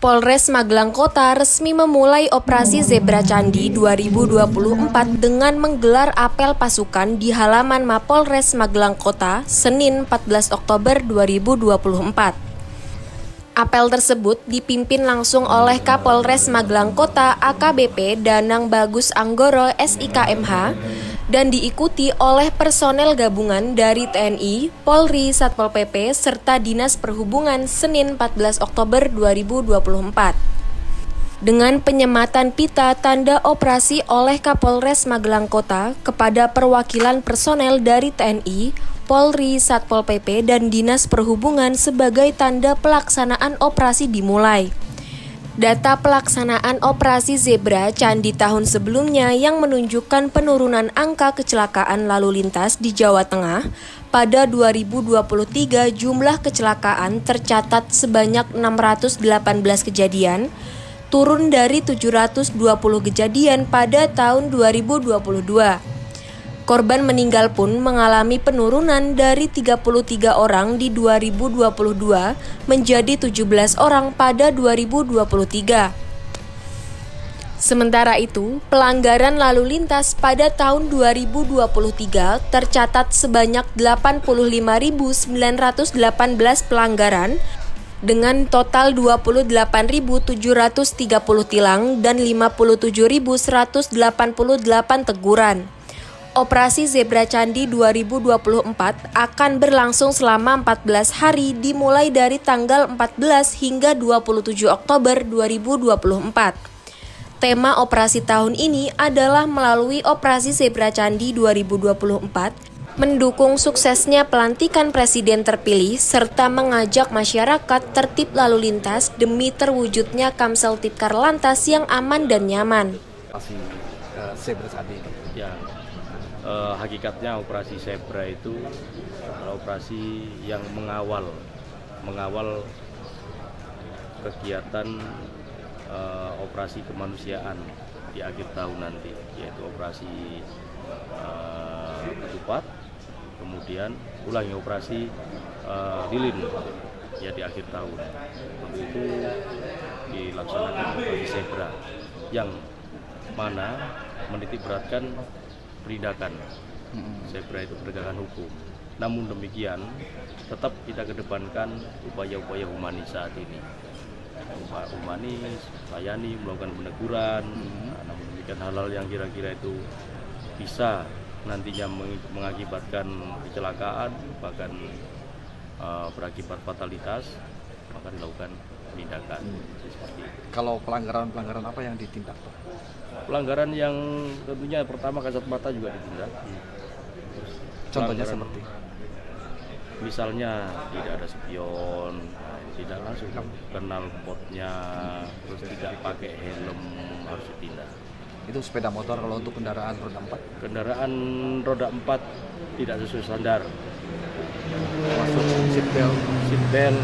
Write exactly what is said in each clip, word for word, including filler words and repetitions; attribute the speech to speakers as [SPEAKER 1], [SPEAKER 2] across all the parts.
[SPEAKER 1] Polres Magelang Kota resmi memulai operasi Zebra Candi dua ribu dua puluh empat dengan menggelar apel pasukan di halaman Mapolres Magelang Kota Senin empat belas Oktober dua ribu dua puluh empat. Apel tersebut dipimpin langsung oleh Kapolres Magelang Kota A K B P Danang Bagus Anggoro S I K M H dan diikuti oleh personel gabungan dari T N I, Polri, Satpol P P, serta Dinas Perhubungan Senin empat belas Oktober dua ribu dua puluh empat. Dengan penyematan pita tanda operasi oleh Kapolres Magelang Kota kepada perwakilan personel dari T N I, Polri, Satpol P P, dan Dinas Perhubungan sebagai tanda pelaksanaan operasi dimulai. Data pelaksanaan operasi Zebra Candi tahun sebelumnya yang menunjukkan penurunan angka kecelakaan lalu lintas di Jawa Tengah, pada dua ribu dua puluh tiga jumlah kecelakaan tercatat sebanyak enam ratus delapan belas kejadian, turun dari tujuh ratus dua puluh kejadian pada tahun dua ribu dua puluh dua. Korban meninggal pun mengalami penurunan dari tiga puluh tiga orang di dua ribu dua puluh dua menjadi tujuh belas orang pada dua ribu dua puluh tiga. Sementara itu, pelanggaran lalu lintas pada tahun dua ribu dua puluh tiga tercatat sebanyak delapan puluh lima ribu sembilan ratus delapan belas pelanggaran dengan total dua puluh delapan ribu tujuh ratus tiga puluh tilang dan lima puluh tujuh ribu seratus delapan puluh delapan teguran. Operasi Zebra Candi dua ribu dua puluh empat akan berlangsung selama empat belas hari dimulai dari tanggal empat belas hingga dua puluh tujuh Oktober dua ribu dua puluh empat. Tema operasi tahun ini adalah melalui Operasi Zebra Candi dua ribu dua puluh empat, mendukung suksesnya pelantikan presiden terpilih serta mengajak masyarakat tertib lalu lintas demi terwujudnya Kamseltipkar Lantas yang aman dan nyaman.
[SPEAKER 2] Operasi uh, Zebra Candi
[SPEAKER 3] ya. Uh, hakikatnya operasi Zebra itu adalah operasi yang mengawal mengawal kegiatan uh, operasi kemanusiaan di akhir tahun nanti, yaitu operasi uh, ketupat, kemudian ulangi operasi uh, lilin ya di akhir tahun. Untuk itu dilaksanakan operasi Zebra yang mana menitik beratkan penindakan. Zebra itu penegakan hukum. Namun demikian, tetap kita kedepankan upaya-upaya humanis saat ini. Upaya humanis, layani, melakukan peneguran. Nah, namun demikian hal-hal yang kira-kira itu bisa nantinya mengakibatkan kecelakaan, bahkan uh, berakibat fatalitas, maka dilakukan penindakan. Hmm. Seperti itu.
[SPEAKER 2] Kalau pelanggaran-pelanggaran apa yang ditindak, Pak?
[SPEAKER 3] Pelanggaran yang tentunya pertama kasat mata juga ditindak.
[SPEAKER 2] Contohnya seperti?
[SPEAKER 3] Misalnya tidak ada spion, tidak langsung kenal potnya, terus tidak pakai helm harus ditindak.
[SPEAKER 2] Itu sepeda motor. Kalau untuk kendaraan roda empat?
[SPEAKER 3] Kendaraan roda empat tidak sesuai standar.
[SPEAKER 2] Masuk seat belt.
[SPEAKER 3] Seat belt.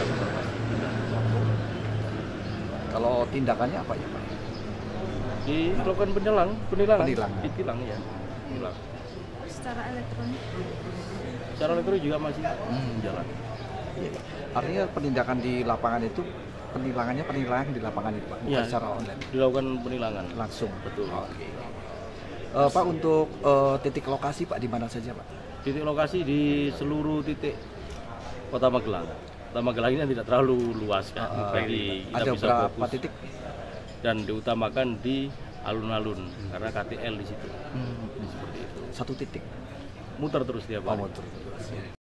[SPEAKER 2] Kalau tindakannya apa ya, Pak?
[SPEAKER 3] Dilakukan penilang, penilangan,
[SPEAKER 2] Penilang.
[SPEAKER 3] ditilang ya, penilang.
[SPEAKER 4] Secara elektronik?
[SPEAKER 3] Secara elektronik juga masih hmm. jalan.
[SPEAKER 2] Artinya penindakan di lapangan itu, penilangannya penilangan di lapangan itu, Pak, bukan
[SPEAKER 3] ya,
[SPEAKER 2] secara online?
[SPEAKER 3] Dilakukan penilangan.
[SPEAKER 2] Langsung?
[SPEAKER 3] Betul.
[SPEAKER 2] Oke. Uh, Pak, untuk uh, titik lokasi, Pak, di mana saja, Pak? Titik
[SPEAKER 3] lokasi di seluruh titik Kota Magelang. Kota Magelang ini tidak terlalu luas kan, uh, jadi kita
[SPEAKER 2] ada
[SPEAKER 3] bisa
[SPEAKER 2] berapa
[SPEAKER 3] fokus.
[SPEAKER 2] titik?
[SPEAKER 3] Dan diutamakan di alun-alun hmm. karena K T L di situ. Hmm. Seperti itu.
[SPEAKER 2] Satu titik.
[SPEAKER 3] Muter terus tiap hari.
[SPEAKER 2] Oh, muter terus.